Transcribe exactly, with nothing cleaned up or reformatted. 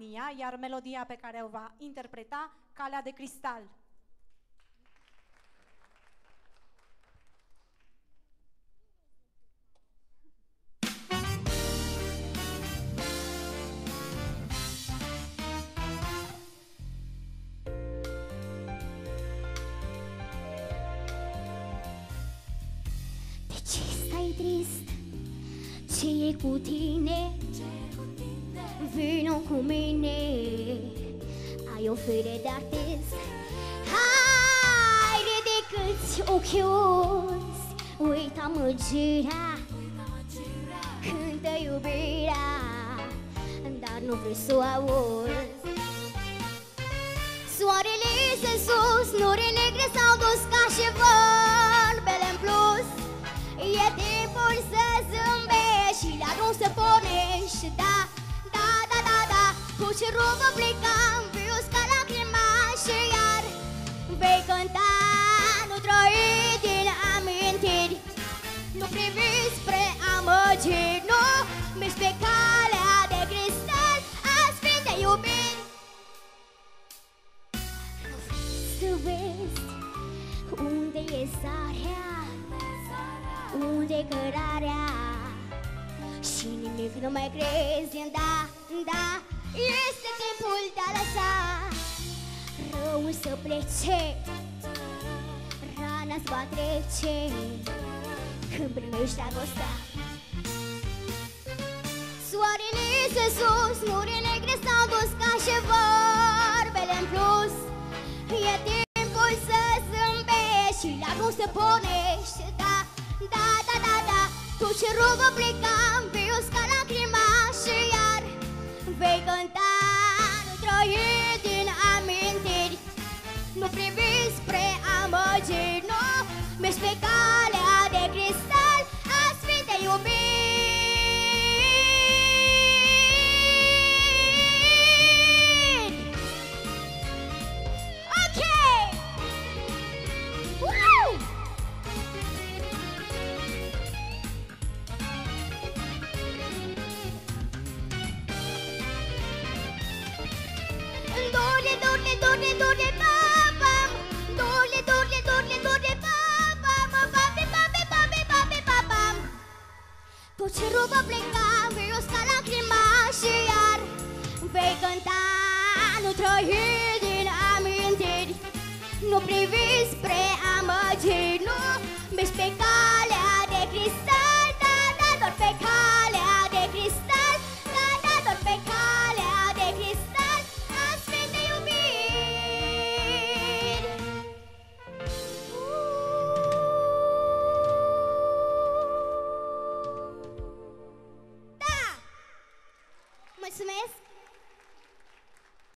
România, iar melodia pe care o va interpreta, Calea de Cristal. Trist, ce e cu tine? Vino cu mine, ai o fire de artist. Hai, ridică-ți ochiuți, uita măgirea, cântă iubirea, dar nu vrei să o auzi. Soarele se sus, nori negre s-au dus ca și vorbele-n plus. E timpul să zâmbești și la drum să pornești. Da, da, da, da, da, cu cerul vă plecam, vius ca lacrima și iar vei cânta, nu trăi din amintiri, nu privi spre amăgiri, nu mergi pe calea de cristal, azi vin de iubiri. Nu vrei să vezi unde e sarea, unde-i cărarea, și nimic nu mai crezi în da, da, este timpul de a lăsa răul să plece, rana-ți va trece când primești dragostea. Soarele se sus, nori negre s-au dus ca și vorbele-n plus. E timpul să zâmbești și la drum să pornești. Da, da, da, da, da, cu cerul vă plecam, vius ca lacrima și iar vei cânta, nu trăi din amintiri, nu privi spre amăgiri, nu mergi pe calea de cristal, azi vin de iubiri. Ok! Woo! Dole, dole, dole, dole, babam, dole, dole, dole, dole, babam, babe, babe, babe, babe, babam. Tot cerul va pleca, vius ca lacrima și iar vei cânta, nu trăi din amintiri, nu privi spre amăgiri, nu mergi pe calea de cristal, da, da, doar pe calea de cristal, da, da, doar pe calea de cristal, azi vin de iubiri. Da! Mulțumesc!